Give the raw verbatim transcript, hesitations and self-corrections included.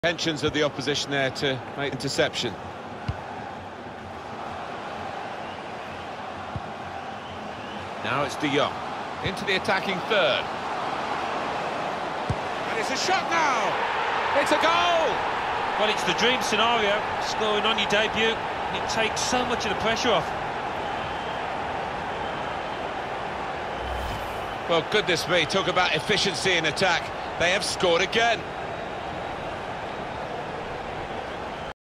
Intentions of the opposition there to make interception. Now it's De Jong into the attacking third. And it's a shot now! It's a goal! Well, it's the dream scenario, scoring on your debut, and it takes so much of the pressure off. Well, goodness me, talk about efficiency in attack. They have scored again.